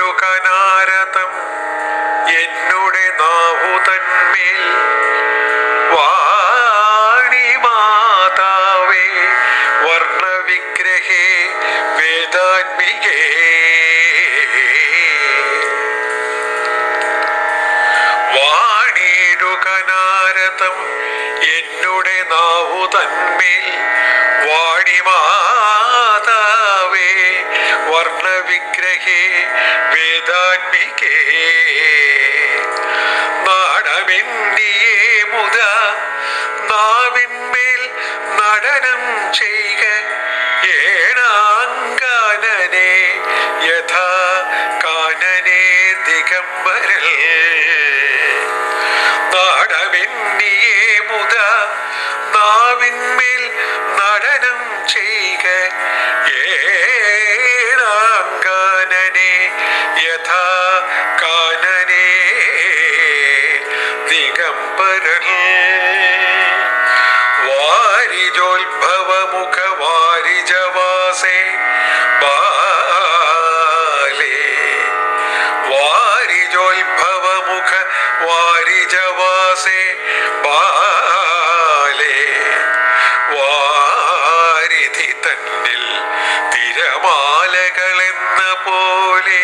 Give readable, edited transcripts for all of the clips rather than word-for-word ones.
വാണിടുക നാരദം എന്നുടെ നാവുതന്മേൽ വാണി മാതാവേ വർണ്ണവിഗ്രഹേ വേദാത്മികേ വാണിടുക നാരദം എന്നുടെ നാവുതന്മേൽ വാണി മാതാവേ വർണ്ണവിഗ്രഹേ വേദാത്മികേ നാടമെന്നിയേ മുത നാവിന്മേൽ നടനം ചെയ്ക ഏണാങ്കാനനെ യഥാ കാനനെ ദിഗംബരൽ നാടമെന്നിയേ മുത നാവിന്മേൽ നടനം ചെയ്ക ഏണാങ്കാനനെ യഥാ കാനനെ ദിഗംബരൽ വാരിജോത്ഭവമുഖ വാരിജവാസേ ബാലേ വാരിജോത്ഭവമുഖ വാരിജവാസേ ബാലേ വാരിധി തന്നിൽ തിരമാലകളെന്ന പോലെ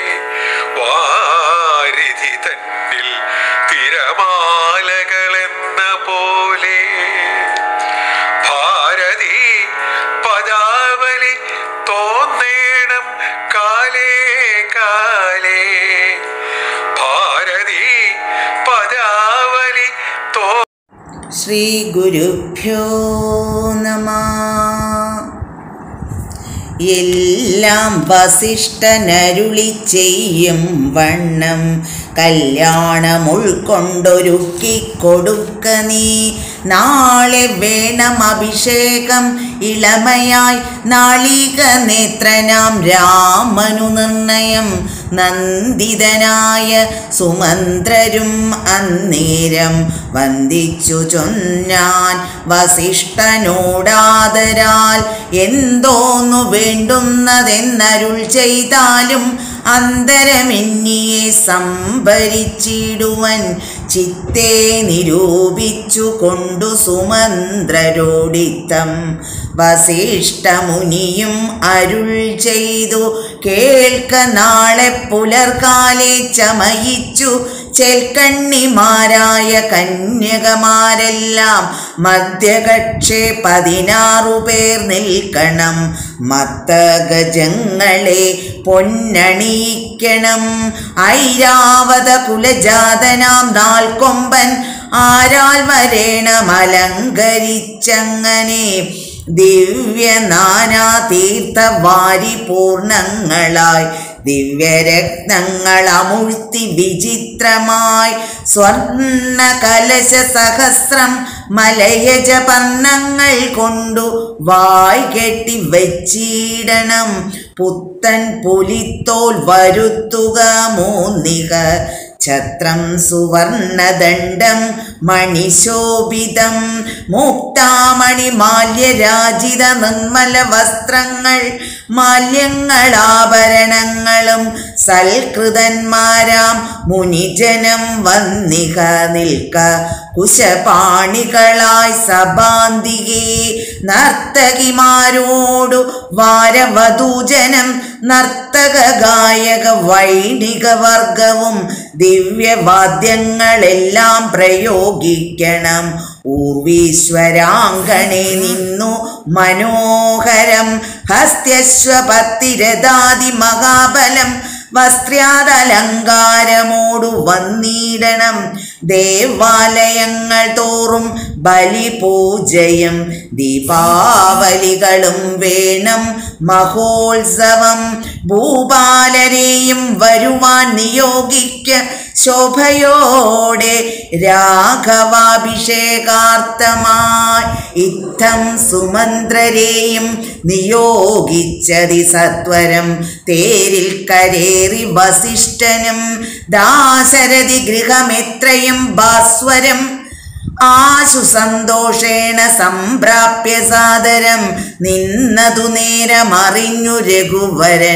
വാരിധി തന്നിൽ തിരമാലകളെന്ന പോലെ ഭാരതി പദാവലി തോന്നേണം കാലേ കാലേ ഭാരതി പദാവലി ശ്രീ ഗുരുഭ്യോ നമഃ. എല്ലാം വസിഷ്ഠനരുളി ചെയ്യും വണ്ണം കല്യാണം ഉൾക്കൊണ്ടൊരുക്കി കൊടുക്ക നീ. നാളെ വേണം അഭിഷേകം ഇളമയായി നാളിക നേത്രനാം രാമനു നിർണയം. നന്ദിതനായ സുമന്ത്രരും അന്നേരം വന്ദിച്ചു ചൊന്നാൻ വസിഷ്ഠനോടാദരാൽ. എന്തോന്നു വേണ്ടുന്നതെന്നരുൾ ചെയ്താലും അന്തരമെന്നിയെ സംഭരിച്ചിടുവൻ. ചിത്തെ നിരൂപിച്ചു കൊണ്ടു സുമന്ത്രരോടിത്തം വസിഷ്ഠമുനിയും അരുൾ ചെയ്തു. കേൾക്ക നാളെ പുലർകാലെ ചമയിച്ചു ചെൽക്കണ്ണിമാരായ കന്യകമാരെല്ലാം മധ്യകക്ഷേ 16 പേർ നിൽക്കണം. മത്തഗജങ്ങളെ പൊന്നണിയിക്കണം. ഐരാവത കുലജാതനാം നാൽക്കൊമ്പൻ ആരാൽ വരേണമലങ്കരിച്ചങ്ങനെ. ദിവ്യ നാനാ തീർത്ഥവാരി പൂർണ്ണങ്ങളായി ദിവ്യരത്നങ്ങൾ അമുഴ്ത്തി വിചിത്രമായി സ്വർണ്ണ കലശ സഹസ്രം മലയജ പർണങ്ങൾ കൊണ്ടു വായ് കെട്ടി വച്ചിടണം. പുത്തൻ പുലിത്തോൽ വരുത്തുക മൂന്നിക ഛത്രം സുവർണദണ്ഡം മണിശോഭിതം. മുക്താമണി മാല്യരാജിത നിർമ്മല വസ്ത്രങ്ങൾ മാല്യങ്ങളാഭരണങ്ങളും സൽകൃതന്മാരാം മുനിജനം വന്നിക നിൽക്ക കുശപാണികളായി സഭാന്തികേ. നർത്തകിമാരോടു വാരവധൂജനം നർത്തക ഗായക വൈണിക വർഗവും ദിവ്യവാദ്യങ്ങളെല്ലാം പ്രയോഗിക്കണം. ഊർവീശ്വരാങ്കണേ നിന്നു മനോഹരം ഹസ്ത്യശ്വപത്തിരഥാതി മഹാബലം വസ്ത്രാദലങ്കാരമോടു വന്നിടണം. ദേവാലയങ്ങൾ തോറും ബലിപൂജയും ദീപാവലികളും വേണം. മഹോത്സവം ഭൂപാലരെയും വരുവാൻ നിയോഗിക്ക ശോഭയോടെ രാഘവാഭിഷേകാർത്ഥമായി. ഇത്തം സുമന്ത്രരെയും നിയോഗിച്ചതി സത്വരം തേരിൽ കരേറി വസിഷ്ഠനും ദാശരഥി ഗൃഹമെത്രയും ഭാസ്വരം ആശു സന്തോഷേണ സംപ്രാപ്യ സാദരം. നിന്നതു നേരമറിഞ്ഞു രഘുവരൻ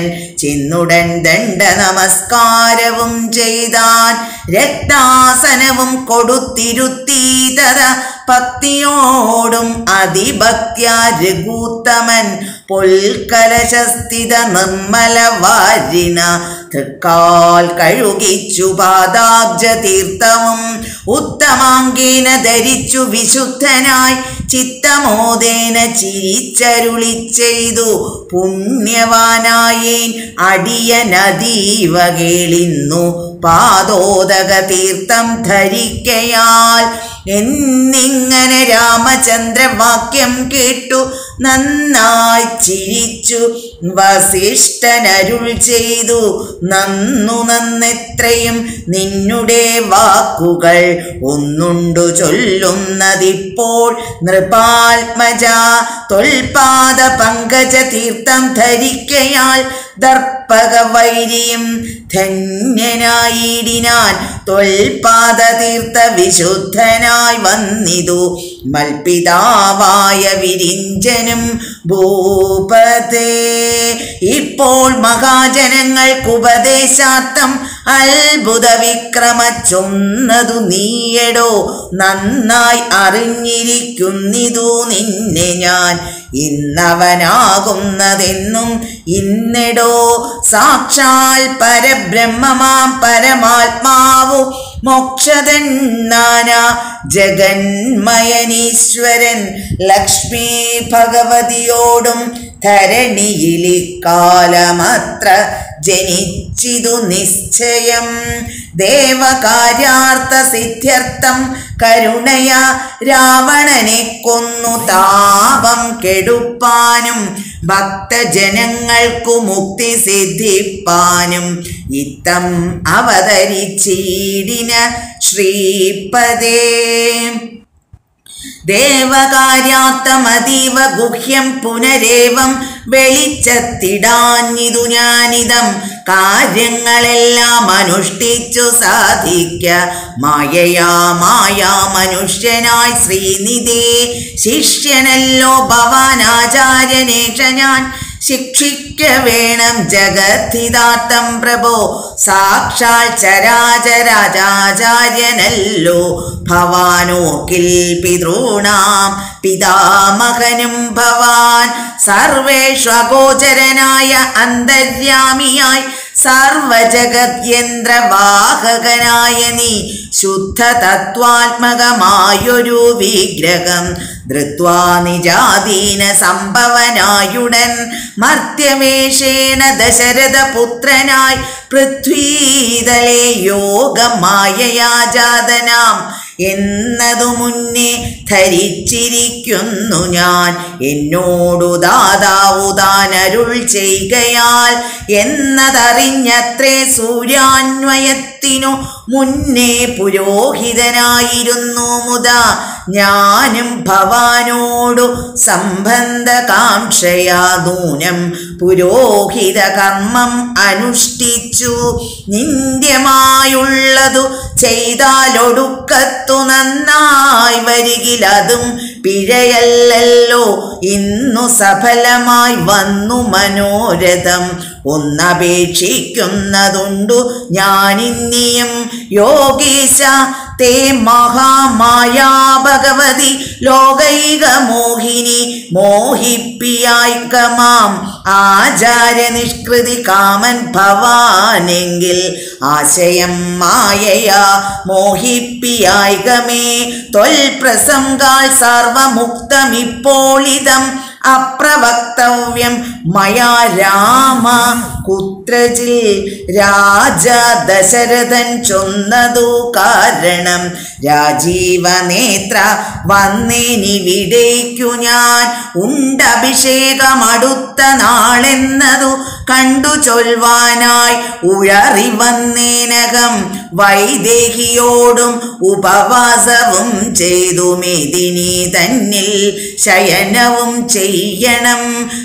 ചെന്നുടൻ ദണ്ഡ നമസ്കാരവും ചെയ്താൻ. രക്താസനവും കൊടുത്തിരുത്തി തഥ ഭക്തിയോടും അതിഭക്ത്യാ രഘൂത്തമൻ പൊൽക്കലശസ്ഥിത നിർമ്മല വാരിണ തൃക്കാൽ കഴുകിച്ചു പാദാബ്ജ തീർത്ഥവും ഉത്തമാംഗേന ധരിച്ചു വിശുദ്ധനായി ചിത്തമോദേന ചിരിച്ചരുളി ചെയ്തു. പുണ്യവാനായേൻ അടിയനതീവ കേളിന്നു പാദോദക തീർത്ഥം ധരിക്കയാൽ എന്നിങ്ങനെ രാമചന്ദ്രവാക്യം കേട്ടു നന്നായി ചിരിച്ചു വസിഷ്ഠനരുൾ ചെയ്തു. നന്നെത്രയും നിന്നുടെ വാക്കുകൾ ഒന്നുണ്ടു ചൊല്ലുന്നതിപ്പോൾ നൃപാത്മജ. തൊൽപാദ പങ്കജ തീർത്ഥം ധരിക്കയാൽ ദർപ്പക വൈരിയും ധന്യനായിടിനാൻ. തൊൽപാദ തീർത്ഥ വിശുദ്ധനായി വന്നിതു മൽപിതാവായ വിരിഞ്ചനും ഭൂപതേ. ഇപ്പോൾ മഹാജനങ്ങൾക്കുപദേശാർത്ഥം അത്ഭുത വിക്രമ ചൊന്നതു നീയടോ. നന്നായി അറിഞ്ഞിരിക്കുന്നിതു നിന്നെ ഞാൻ ഇന്നവനാകുന്നതെന്നും ഇന്നെടോ. സാക്ഷാൽ പരബ്രഹ്മമാം പരമാത്മാവു മോക്ഷതൻ നാനാ ജഗന്മയനീശ്വരൻ ലക്ഷ്മി ഭഗവതിയോടും ധരണിയിലിക്കാലമത്ര ജനിച്ചിതു നിശ്ചയം. ദേവകാര്യാർത്ഥ സിദ്ധ്യർത്ഥം കരുണയ രാവണനെ കൊന്നു താപം കെടുപ്പാനും ഭക്തജനങ്ങൾക്കു മുക്തി സിദ്ധിപ്പാനും ഇത്തം അവതരിച്ചീടിന ശ്രീപദേ. ദേവകാര്യാർത്ഥമതീവ ഗുഹ്യം പുനരേവം വെളിച്ചത്തിടാഞ്ഞിതു ഞാനിതം. കാര്യങ്ങളെല്ലാം അനുഷ്ഠിച്ചു സാധിക്ക മായയാ മനുഷ്യനായി ശ്രീനിധേ. ശിഷ്യനല്ലോ ഭവാനാചാര്യനേഷ ഞാൻ ശിക്ഷിക്ക വേണം ജഗദ്ധിതാർത്ഥം പ്രഭോ. സാക്ഷാൽ ചരാചരാചാര്യനല്ലോ ഭവാനോക്കിൽ പിതॄണാം പിതാമഹനും ഭവാൻ. സർവേഷു അഗോചരനായ അന്തര്യാമിയായി സർവജഗത് യന്ത്രവാഹകനായ നീ ശുദ്ധ തത്വാത്മകമായൊരു വിഗ്രഹം ധൃത്വാ നിജാധീന സംഭവനായുടൻ മർത്യവേഷേണ ദശരഥ പുത്രനായി പൃഥ്വീതലേ യോഗമായയാ ജാതനാം എന്നതു മുന്നേ ധരിച്ചിരിക്കുന്നു ഞാൻ. എന്നോടു ദാതാവു താനരുൾ ചെയ്കയാൽ എന്നതറിഞ്ഞത്രേ സൂര്യാന്വയത്തിനു മുന്നേ പുരോഹിതനായിരുന്നു മുതാ. ഞാനും ഭവാനോടു സംബന്ധകാംക്ഷയാ നൂനം പുരോഹിത കർമ്മം അനുഷ്ഠിച്ചു. നിന്ദ്യമായുള്ളതു ചെയ്താലൊടുക്കത്തു നന്നായി വരികിലതും പിഴയല്ലല്ലോ. ഇന്നു സഫലമായി വന്നു മനോരഥം ഒന്നപേക്ഷിക്കുന്നതുണ്ടു ഞാനിന്നിയും യോഗീശ തേ മഹാമായാ ഭഗവതി ലോകൈക മോഹിനി മോഹിപ്പിയായിക്കമാം. ആചാര്യ നിഷ്കൃതി കാമൻ ഭവാനെങ്കിൽ ആശയം മായയാ മോഹിപ്പിയായികമേ. തൊൽപ്രസംഗാൽ സർവമുക്തമിപ്പോളിതം അപ്രവക്തവ്യം മയാ രാമ. കുത്രജിൽ രാജ ദശരഥൻ ചൊന്നതു കാരണം രാജീവനേത്ര വന്നേനിവിടേക്കു ഞാൻ. ഉണ്ടഭിഷേകമടുത്ത നാളെന്നതു കണ്ടു ചൊൽവാനായി ഉഴറി വന്നേനകം. വൈദേഹിയോടും ഉപവാസവും ചെയ്തു മേദിനി തന്നിൽ ശയനവും ചെയ്യണം.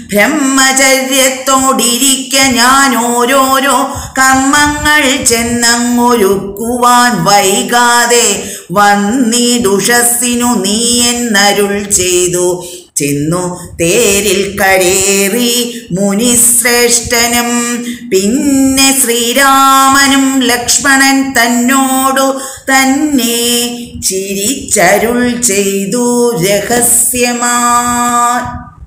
ബ്രഹ്മചര്യത്തോടിരിക്ക ഞാൻ ഓരോരോ കർമ്മങ്ങൾ ചെന്നങ്ങൊരുക്കുവാൻ വൈകാതെ വന്നിടുഷസ്സിനു നീ എന്നരുൾ ചെയ്തു. ചെന്നു തേരിൽ കരേറി മുനിശ്രേഷ്ഠനും പിന്നെ ശ്രീരാമനും ലക്ഷ്മണൻ തന്നോടു തന്നെ ചിരിച്ചരുൾ ചെയ്തു രഹസ്യമായി.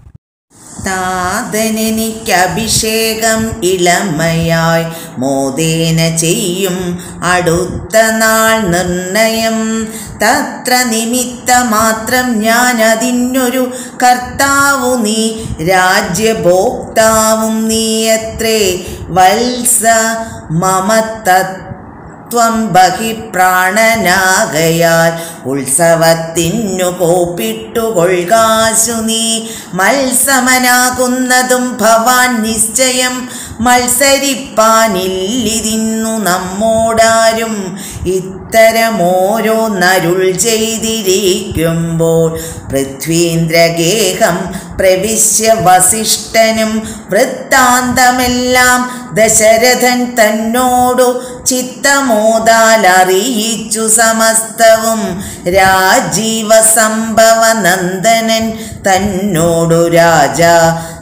താതനെനിക്കഭിഷേകം ഇളമയായി മോദേന ചെയ്യും അടുത്ത നാൾ നിർണയം. തത്ര നിമിത്തമാത്രം ഞാൻ അതിനൊരു കർത്താവു നീ രാജ്യഭോക്താവും നീയത്രേ വത്സ മമ ത്വം ബഹിപ്രാണനാകയാൽ ഉത്സവത്തിനു കോപ്പിട്ടുകൊള്ളുകാശു നീ. മത്സമനാകുന്നതും ഭവാൻ നിശ്ചയം മത്സരിപ്പാനില്ലിതിന്നു നമ്മോടാരും. ഇത്തരമോരോന്നരുൾ ചെയ്തിരിക്കുമ്പോൾ പൃഥ്വീന്ദ്രഗേഹം പ്രവിശ്യ വസിഷ്ഠനും വൃത്താന്തമെല്ലാം ദശരഥൻ തന്നോടു ചിത്തമോദാൽ അറിയിച്ചു സമസ്തവും. രാജീവ സംഭവ നന്ദനൻ തന്നോടു രാജാ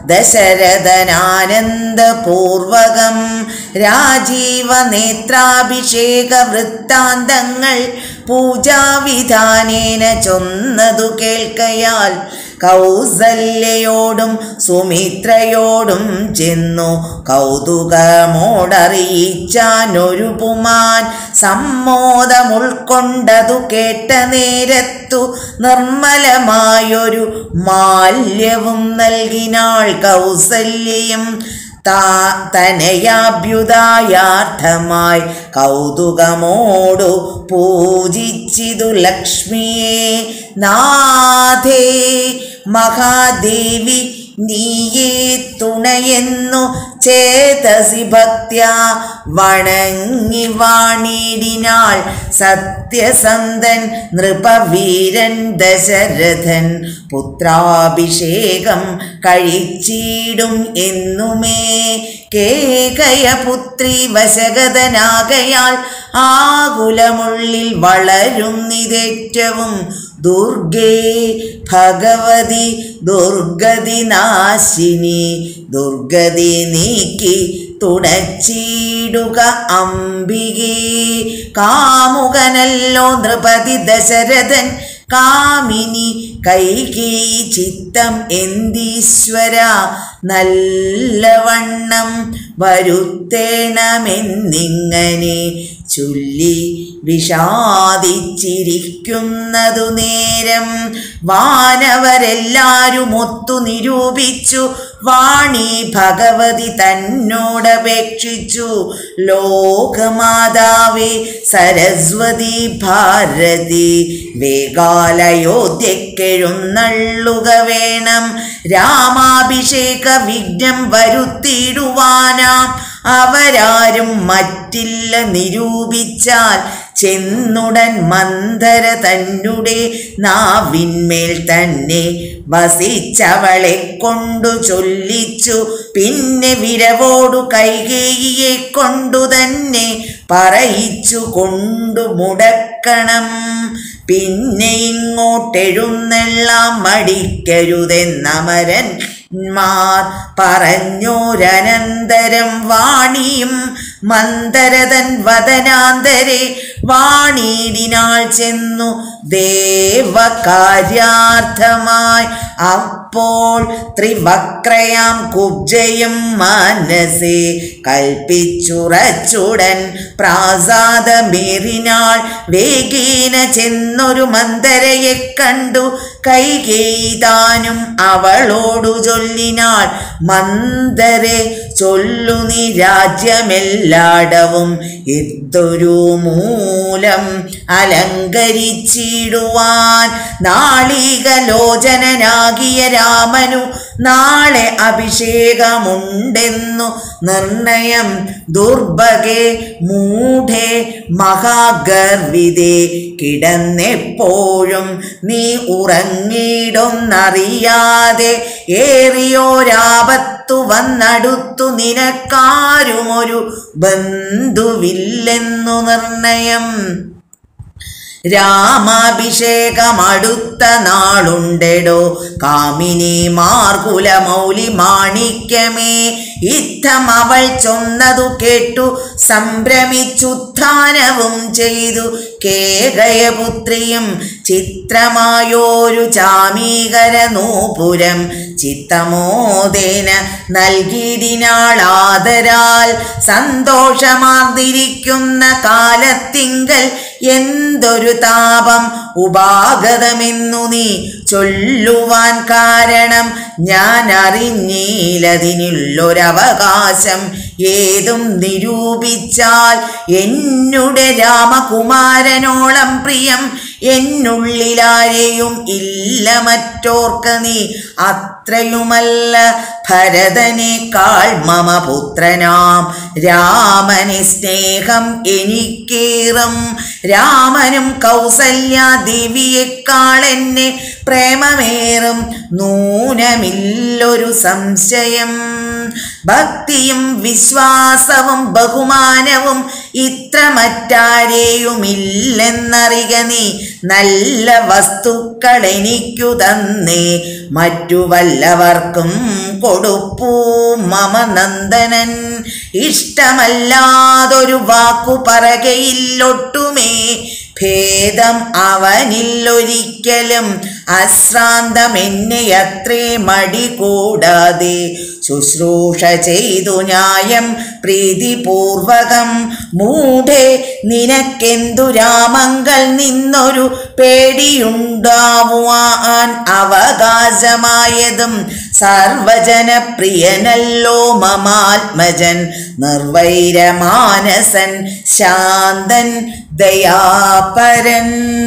ദശരഥനാനന്ദപൂർവകം രാജീവ നേത്രാഭിഷേക വൃത്താന്തങ്ങൾ പൂജാവിധാനേന ചൊന്നതു കേൾക്കയാൽ കൗസല്യയോടും സുമിത്രയോടും ചെന്നു കൗതുകമോടറിയിച്ചാനൊരു പുമാൻ. സമ്മോദമുൾക്കൊണ്ടതു കേട്ട നേരത്തു നിർമ്മലമായൊരു മാല്യവും നൽകിനാൾ കൗസല്യയും. തനയാഭ്യുദായാർത്ഥമായി കൗതുകമോടു പൂജിച്ചിതു ലക്ഷ്മിയെ. നാഥേ മഹാദേവി നീയേ തുണയെന്നു ചേതസി ഭക്ത്യാ വണങ്ങി വാണിടിനാൾ സത്യസന്ധൻ നൃപവീരൻ ദശരഥൻ. പുത്രാഭിഷേകം കഴിച്ചിടും എന്നുമേ കേകയപുത്രി വശഗതനാകയാൽ ആകുലമുള്ളിൽ വളരുന്നിതേറ്റവും. ദുർഗേ ഭഗവതി ദുർഗതി നാശിനി ദുർഗതി നീക്കി തുണച്ചിടുക അംബികേ. കാമുകനല്ലോ നൃപതി ദശരഥൻ കാമിനി കൈകേയി ചിത്തം എന്ദീശ്വര നല്ലവണ്ണം വരുത്തേണമെന്നിങ്ങനെ ചൊല്ലി വിഷാദിച്ചിരിക്കുന്നതു നേരം വാനവരെല്ലാരും ഒത്തു നിരൂപിച്ചു വാണി ഭഗവതി തന്നോടപേക്ഷിച്ചു. ലോകമാതാവേ സരസ്വതി ഭാരതി വേഗാലയോധ്യക്കെഴുന്നള്ളുക വേണം. രാമാഭിഷേക വിഘ്നം വരുത്തിയിടുവാനാം അവരാരും മറ്റില്ല നിരൂപിച്ചാൽ. ചെന്നുടൻ മന്ദര തന്നെ നാവിന്മേൽ തന്നെ വസിച്ചവളെ കൊണ്ടു ചൊല്ലിച്ചു. പിന്നെ വിരവോടു കൈകേയിയെ കൊണ്ടു തന്നെ പറയിച്ചു കൊണ്ടു മുടക്കണം. പിന്നെ ഇങ്ങോട്ടെഴുന്നെല്ലാം മടിക്കരുതെന്നമരൻ മാർ പറഞ്ഞോരനന്തരം വാണിയും മന്ദരതൻ വദനാന്തരെ വാണിടിനാൾ ചെന്നു ദേവകാര്യാർത്ഥമായി. അപ്പോൾ ത്രിവക്രയാം കുബ്ജയും മനസേ കൽപ്പിച്ചുറച്ചുടൻ പ്രാസാദമേറിനാൾ. വേഗേന ചെന്നൊരു മന്ദരയെ കണ്ടു കൈകേയി താനും അവളോടു ചൊല്ലിനാൾ. മന്ദരെ ചൊല്ലു നീ രാജ്യമെല്ലാടവും ഇതൊരു മൂലം അലങ്കരിച്ചിടുവാൻ. നാളികലോചനാകിയ രാമനു നാളെ അഭിഷേകമുണ്ടെന്നു നിർണയം. ദുർഭഗേ മൂഢേ മഹാഗർവിതേ കിടന്നെപ്പോഴും നീ ഉറങ്ങിയിടൊന്നറിയാതെ ഏറിയോരാപത്തു വന്നടുത്തു നിനക്കാരുമൊരു ബന്ധുവില്ലെന്നു നിർണയം. രാമാഭിഷേകമടുത്ത നാളുണ്ടെടോ കാമിനി മാർകുല മൗലി മാണിക്യമേ. ഇത്തം അവൾ ചൊന്നതു കേട്ടു സംഭ്രമിച്ചുത്ഥാനവും ചെയ്തു. കേകയപുത്രിയും ചിത്രമായോരു ചാമീകര നൂപുരം ചിത്തമോദേന നൽകിയിടിനാളാദരാൽ. സന്തോഷമാർന്നിരിക്കുന്ന കാലത്തിങ്കൽ എന്തൊരു താപം ഉപാഗതമെന്നു നീ ചൊല്ലുവാൻ കാരണം ഞാൻ അറിഞ്ഞില്ലതിനുള്ളൊരവകാശം ഏതും നിരൂപിച്ചാൽ. എന്നുടെ രാമകുമാരനോളം പ്രിയം എന്നുള്ളിലാരെയും ഇല്ല മറ്റോർക്ക നീ. അത്രയുമല്ല ഭരതനേക്കാൾ മമ പുത്രനാം രാമനെ സ്നേഹം എനിക്കേറും. രാമനും കൗസല്യാദേവിയേക്കാൾ എന്നെ പ്രേമമേറും നൂനമില്ലൊരു സംശയം. ഭക്തിയും വിശ്വാസവും ബഹുമാനവും ഇത്ര മറ്റാരെയുമില്ലെന്നറിക നീ. നല്ല വസ്തുക്കൾ എനിക്കു തന്നേ മറ്റു വല്ലവർക്കും കൊടുപ്പൂ മമ നന്ദനൻ. ഇഷ്ടമല്ലാതൊരു വാക്കു പറകയില്ലൊട്ടുമേ. ഭേദം അവനില്ലൊരിക്കലും അശ്രാന്തം എന്നെ അത്രേ മടി കൂടാതെ ശുശ്രൂഷ ചെയ്തു ന്യായം പ്രീതിപൂർവകം. മൂഢേ നിനക്കെന്തു രാമങ്കൽ നിന്നൊരു പേടിയുണ്ടാവുവാൻ അവകാശമായതും. സർവജനപ്രിയനല്ലോ മമാത്മജൻ നിർവൈരമാനസൻ ശാന്തൻ ദയാപരൻ.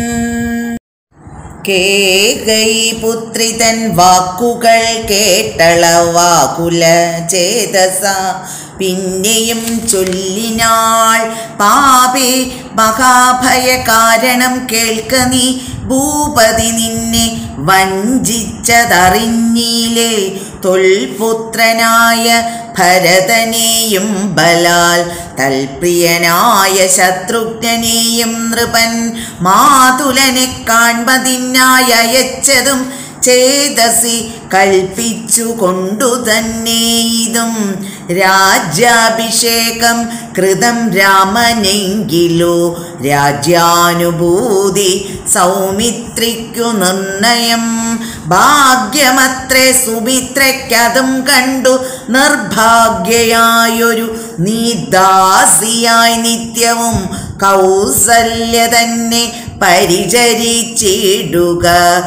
കേകയി പുത്രിതൻ വാക്കുകൾ കേട്ടളവാകുല ചേതസ പിന്നെയും ചൊല്ലിനാൾ. പാപേ മഹാഭയ കാരണം കേൾക്ക നീ. ഭൂപതി നിന്നെ വഞ്ചിച്ചതറിഞ്ഞില്ലേ. തൊൽപുത്രനായ ഭരതനെയും ബലാൽ തൽപ്രിയനായ ശത്രുഘ്നെയും നൃപൻ മാതുലനെ കാൺമതിനായി അയച്ചതും ചേതസി കൽപ്പിച്ചു കൊണ്ടു തന്നെ ഇതും. രാജ്യാഭിഷേകം കൃതം രാമനെങ്കിലോ രാജ്യാനുഭൂതി സൗമിത്രിക്കു നിർണയം. ഭാഗ്യമത്രേ സുമിത്രയ്ക്കതും കണ്ടു നിർഭാഗ്യയായൊരു നീ ദാസിയായി നിത്യവും കൗസല്യ തന്നെ പരിചരിച്ചിടുക.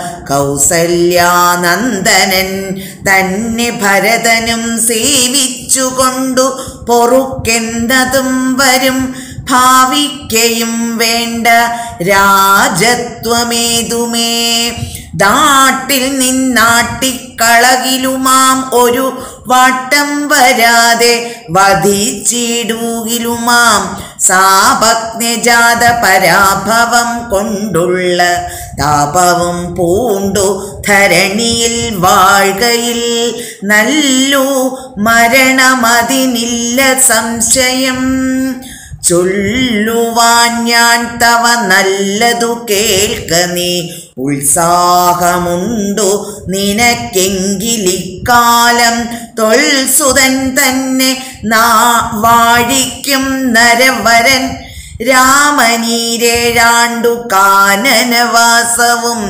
കൗസല്യാനന്ദനൻ തന്നെ ഭരതനും സേവിച്ചുകൊണ്ടു പൊറുക്കെന്നതും വരും. ഭാവിക്കയും വേണ്ട രാജത്വമേതുമേ. നാട്ടിൽ നിന്നാട്ടിക്കളകിലുമാം ഒരു വട്ടം വരാതെ വധിച്ചിടുകിലുമാം. സാപജ്ഞജാത പരാഭവം കൊണ്ടുള്ള താപവും പൂണ്ടു ധരണിയിൽ വാഴ്കയിൽ നല്ലു മരണമതിനില്ല സംശയം. ചൊല്ലുവാൻ ഞാൻ തവ നല്ലതു കേൾക്ക നീ. ഉത്സാഹമുണ്ടു നിനക്കെങ്കിലിക്കാലം തൊൽസുതൻ തന്നെ വാഴിക്കും നരവരൻ. രാമനീരേഴാണ്ടു കാനനവാസവും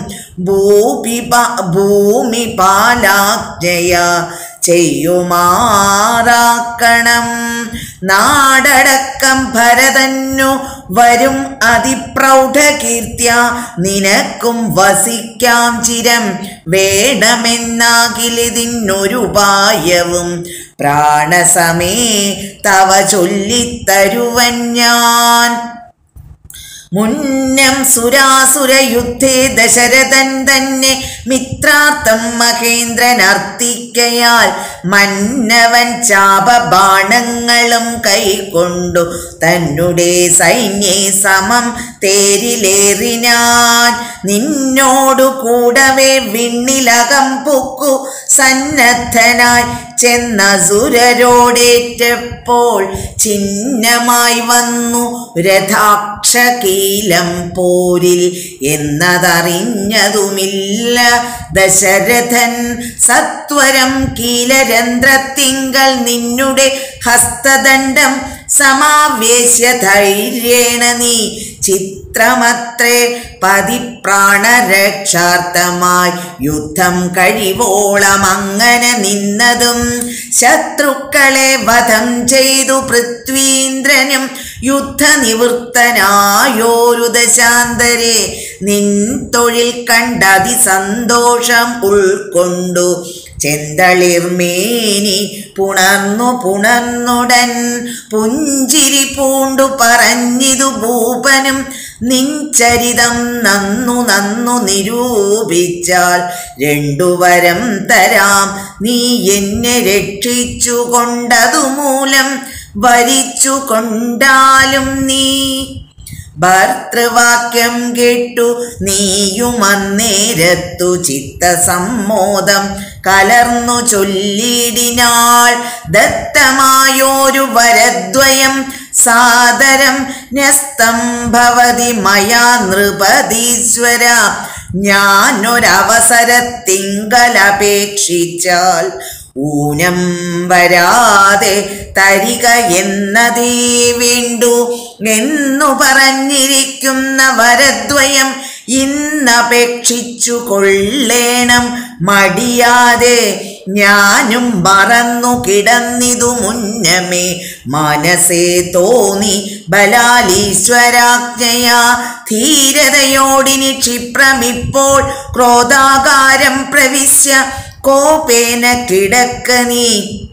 ഭൂമി പാലാജ്ഞയ ചെയ്യുമാറാക്കണം. നാടടക്കം ഭരതന്നു വരും അതിപ്രൗഢകീർത്തിയ നിനക്കും വസിക്കാം ചിരം. വേണമെന്നാകിലിതിനൊരുപായവും പ്രാണസമേ തവ ചൊല്ലിത്തരുവൻ ഞാൻ. മുന്നം സുരാസുരയുദ്ധേ ദശരഥൻ തന്നെ മിത്രാർത്ഥം മഹേന്ദ്രൻ അർത്ഥിക്കയാൽ മന്നവൻ ചാപബാണങ്ങളും കൈക്കൊണ്ടു തന്നെ സൈന്യേ സമം തേരിലേറിനാൻ. നിന്നോടു കൂടവേ വിണ്ണിലകം പൊക്കു സന്നദ്ധനായി ചെന്ന സുരരോടേറ്റപ്പോൾ ചിഹ്നമായി വന്നു രഥാക്ഷകീലം പോരിൽ എന്നതറിഞ്ഞതുമില്ല ദശരഥൻ. സത്വരം കീലരന്ധ്രത്തിങ്കൽ നിന്നുടെ ഹസ്തദണ്ഡം സമാവേശ്യ ധൈര്യേണ നീ ചിത്രമത്രേ പതിപ്രാണരക്ഷാർത്ഥമായി യുദ്ധം കഴിവോളം അങ്ങനെ നിന്നതും. ശത്രുക്കളെ വധം ചെയ്തു പൃഥ്വീന്ദ്രനും യുദ്ധനിവൃത്തനായോരു ദശാന്തരെ നിൻ തൊഴിൽ കണ്ടതിസന്തോഷം ഉൾക്കൊണ്ടു ചെന്തളിർമേനി പുണർന്നുടൻ പുഞ്ചിരി പൂണ്ടു പറഞ്ഞിതു ഭൂപനും. നിൻചരിതം നന്നു നിരൂപിച്ചാൽ 2 വരം തരാം, നീ എന്നെ രക്ഷിച്ചു കൊണ്ടതുമൂലം വരിച്ചു കൊണ്ടാലും നീ. ഭർത്തൃവാക്യം കേട്ടു നീയുമന്നേരത്തു ചിത്തസമ്മോദം കലർന്നു ചൊല്ലിടിനാൾ. ദത്തമായോരു വരദ്വയം സാദരം ന്യസ്തം ഭവതി മയാ നൃപതീശ്വര. ഞാനൊരവസരത്തിങ്കലപേക്ഷിച്ചാൽ ഊനം വരാതെ തരിക എന്നതേ വേണ്ടു എന്നു പറഞ്ഞിരിക്കുന്ന വരദ്വയം ഇന്നപേക്ഷിച്ചു കൊള്ളേണം മടിയാതെ. ഞാനും മറന്നു കിടന്നിതു മുന്നമേ മനസ്സേ തോന്നി ബലാലീശ്വരാജ്ഞയാ. ധീരതയോടിനി ക്ഷിപ്രമിപ്പോൾ ക്രോധാകാരം പ്രവിശ്യ കോപേന കിടക്ക നീ.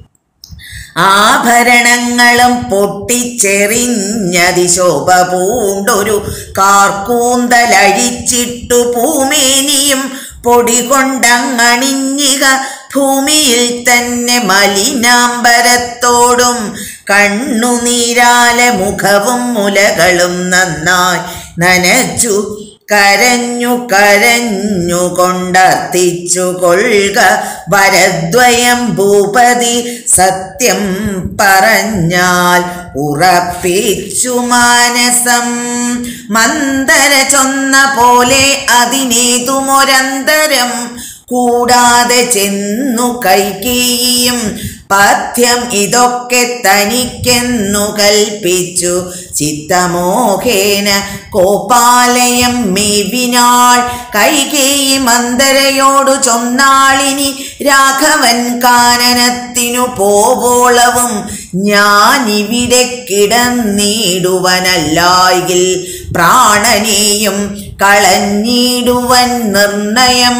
ആഭരണങ്ങളും പൊട്ടിച്ചെറിഞ്ഞതിശോഭ പൂണ്ടൊരു കാർക്കൂന്തലഴിച്ചിട്ടു ഭൂമേനിയും പൊടി കൊണ്ടങ്ങണിഞ്ഞിക ഭൂമിയിൽ തന്നെ മലിനാംബരത്തോടും. കണ്ണുനീരാലെ മുഖവും മുലകളും നന്നായി നനച്ചു കരഞ്ഞു കൊണ്ടർത്തിച്ചു കൊള്ളുക വരദ്വയം ഭൂപതി. സത്യം പറഞ്ഞാൽ ഉറപ്പിച്ചു മാനസം. മന്ദര ചൊന്ന പോലെ അതിനേതുമൊരന്തരം കൂടാതെ ചെന്നു കൈകേയിയും പഥ്യം ഇതൊക്കെ തനിക്കെന്നു കൽപ്പിച്ചു ചിത്തമോഹേന കോപാലയം മേവിനാൾ. കൈകേയി മന്ദരയോടു ചൊന്നാളിനി രാഘവൻ കാനനത്തിനു പോവോളവും ഞാനിവിടെ കിടന്നിടുവനല്ലായിൽ പ്രാണനെയും കളഞ്ഞിടുവൻ നിർണയം.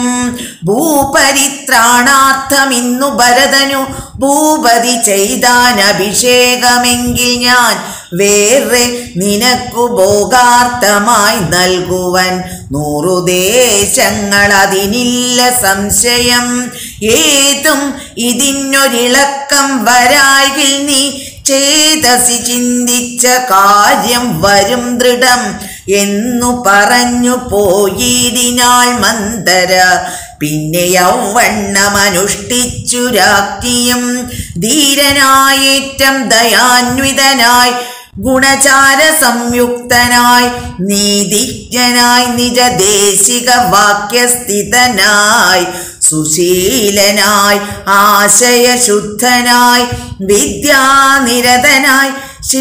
ഭൂപരിത്രാണാർത്ഥമിന്നു ഭരതനു ഭൂപതി ചെയ്താൻ അഭിഷേകമെങ്കിൽ ഞാൻ വേറെ നിനക്കു ഭോഗാർത്ഥമായി നൽകുവൻ 100 ദേശങ്ങൾ, അതിനില്ല സംശയം. ഏതും ഇതിനൊരിളക്കം വരായിൽ നീ ചേതസി ചിന്തിച്ച കാര്യം വരും ദൃഢം എന്നു പറഞ്ഞു പോയിടിനാൾ മന്ദര. പിന്നെ യൗവണ്ണമനുഷ്ഠിച്ചു രാജ്ഞിയും ധീരനായേറ്റം ദയാന്വിതനായി ഗുണചാര സംയുക്തനായി നീതിജ്ഞനായി നിജദേശിക വാക്യസ്ഥിതനായി സുശീലനായി ആശയശുദ്ധനായി വിദ്യാനിരതനായി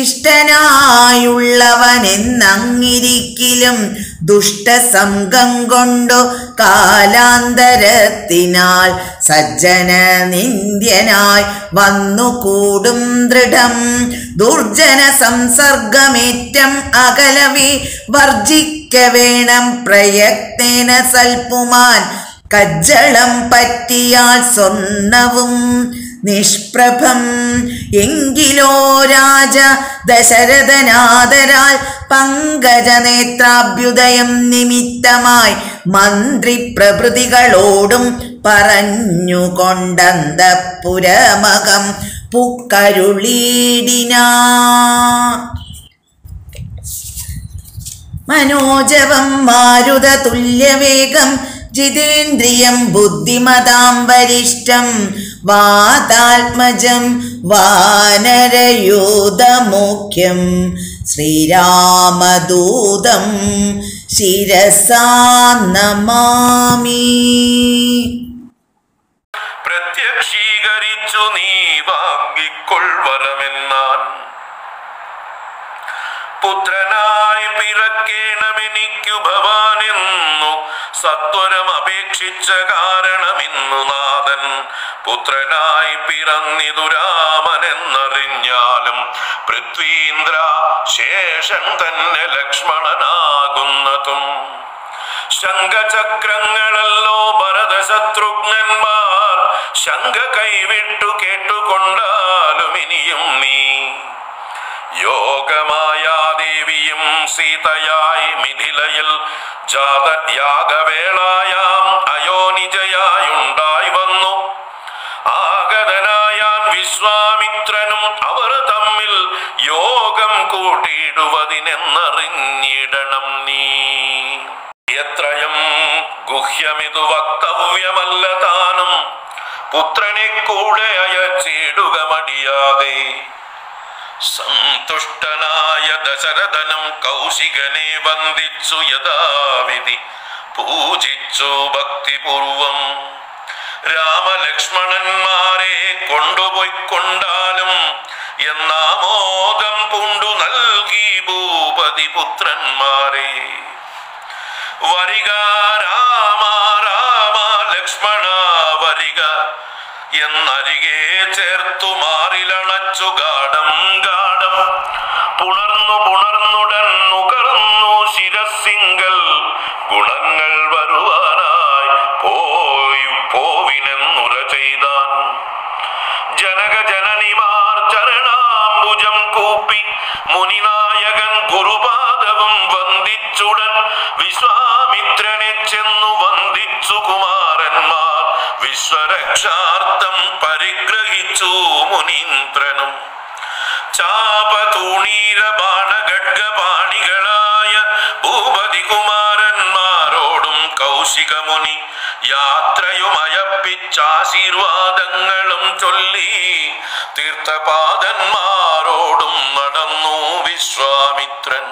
ശിഷ്ടനായുള്ളവനെന്നങ്ങിരിക്കിലും ദുഷ്ടസംഗം കൊണ്ടു കാലാന്തരത്തിനാൽ സജ്ജന നിന്ദ്യനായി വന്നുകൂടും ദൃഢം. ദുർജന സംസർഗമേറ്റം അകലവേ വർജിക്ക വേണം പ്രയത്നേന സൽപുമാൻ. കജ്ജളം പറ്റിയാൽ സ്വർണവും നിഷ്പ്രഭം. എങ്കിലോ രാജ ദശരഥനാദരാൽ പങ്കജനേത്രാഭ്യുദയം നിമിത്തമായി മന്ത്രി പ്രഭൃതികളോടും പറഞ്ഞുകൊണ്ടന്തപുരമകം പുക്കരുളീടിനാ. മനോജവം മാരുത തുല്യവേഗം ജിതേന്ദ്രിയം ബുദ്ധിമതാം വരിഷ്ഠം വാതാത്മജം വാനരയൂഥമുഖ്യം ശ്രീരാമദൂതം ശിരസാ നമാമി. പ്രത്യക്ഷീകരിച്ചു നീ വാങ്ങിക്കൊൾവരമെന്നാൻ പുത്രനായി പിറക്കേണമെനിക്കു ഭവാനെന്നു സത്വരം അപേക്ഷിച്ച കാരണമിന്നു നാഥൻ പുത്രനായി പിറന്നിതു രാമനെന്നറിഞ്ഞാലും പൃഥ്വീന്ദ്ര ശേഷൻ തന്നെ ലക്ഷ്മണനാകുന്നതും ശംഖചക്രങ്ങളല്ലോ ഭരതശത്രുഘ്നന്മാർ ശംഖ കൈവിട്ടു കേട്ടുകൊണ്ടാലും ഇനിയും നീ യോഗമായാദേവിയും സീതയായി മിഥിലയിൽ യാഗവേളായാം അയോനിജയായുണ്ടായി വന്നു ആഗതനായാൻ വിശ്വാമിത്രനും അവർ തമ്മിൽ യോഗം കൂട്ടിയിടുവതിനെന്നറിഞ്ഞിടണം നീ. എത്രയും ഗുഹ്യമിതു വക്തവ്യമല്ല താനും പുത്രനെ കൂടെ അയച്ചിടുക മടിയാതെ. സന്തുഷ്ടനായ ദശരഥനും കൗശികനെ വന്ദിച്ചു യഥാവിധി പൂജിച്ചു ഭക്തിപൂർവം രാമലക്ഷ്മണന്മാരെ കൊണ്ടുപോയിക്കൊണ്ടാലും എന്നാമോദം പൂണ്ടു നൽകി ഭൂപതി പുത്രന്മാരെ. വരിക രാമ രാമ ലക്ഷ്മണ വരിക എന്നരികെ ചേർത്തു മാറിലണച്ചു ഗാഠം ഗാഠം പുണർന്നുടൻ നുകർന്നു ശിരസിങ്കൽ ഗുണങ്ങൾ വരുവാനായി പോവിനെന്നുര ചെയ്താൻ. ജനക ജനനിമാർ ചരണാംബുജം കൂപ്പി മുനിനായകൻ ഗുരുപാദവും വന്ദിച്ചുടൻ വിശ്വാമിത്രനെ ചെന്നു വന്ദിച്ചു കുമാരന്മാർ വിശ്വരക്ഷാർത്ഥം പരിഗ്രഹിച്ചു മുനീന്ദ്രനും. ചാപതൂണീര ബാണഖഡ്ഗപാണികളായ ഭൂപതി കുമാരന്മാരോടും കൗശികമുനി യാത്രയുമയപ്പിച്ചാശീർവാദങ്ങളും ചൊല്ലി തീർത്ഥപാദന്മാരോടും നടന്നു വിശ്വാമിത്രൻ.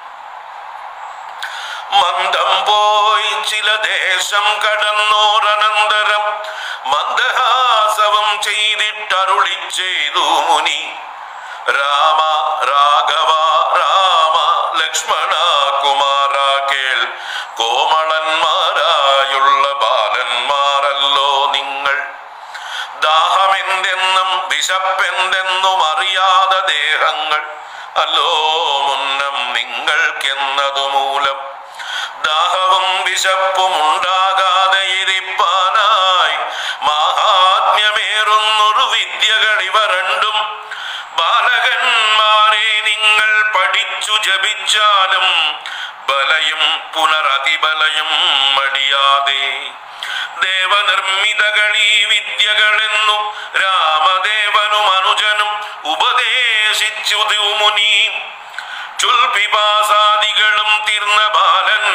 മന്ദം പോയി ചില ദേശം കടന്നോരനന്തരം മന്ദഹാസവും ചെയ്തിട്ടരുളി ചെയ്തു മുനി. രാമ രാഘവ രാമ ലക്ഷ്മണ കുമാര കേൾ കോമളന്മാരായുള്ള ബാലന്മാരല്ലോ നിങ്ങൾ. ദാഹമെന്തെന്നും വിശപ്പെന്തെന്നും അറിയാத ദേഹങ്ങൾ അല്ലോ മുന്നം നിങ്ങൾക്കെന്നതു മൂലം ദാഹവും വിശപ്പും ഉണ്ടാകാതെ ഇരിപ്പാനായി മാഹാത്മ്യമേറുന്നൊരു വിദ്യകൾ ഇവ രണ്ടും ബാലകന്മാരെ നിങ്ങൾ പഠിച്ചു ജപിച്ചാലും ബലയും പുനരതിബലയും മടിയാതെ. ദേവനിർമ്മിതകളീ വിദ്യകളെന്നു രാമദേവനും അനുജനും ഉപദേശിച്ചു മുനി. ചുൽപിപാസാദികളും തീർന്ന ബാലൻ